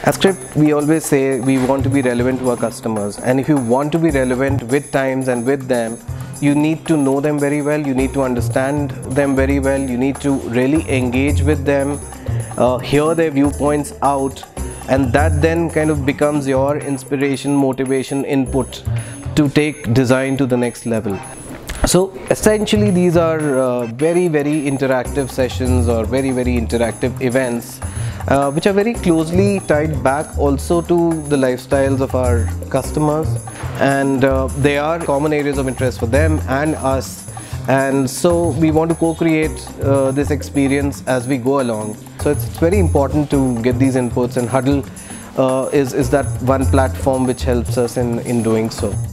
As Script, we always say we want to be relevant to our customers, and if you want to be relevant with times and with them, you need to know them very well, you need to understand them very well, you need to really engage with them, hear their viewpoints out, and that then kind of becomes your inspiration, motivation, input to take design to the next level. So essentially these are very interactive sessions or very interactive events which are very closely tied back also to the lifestyles of our customers, and they are common areas of interest for them and us, and so we want to co-create this experience as we go along. So it's very important to get these inputs, and Huddle is that one platform which helps us in doing so.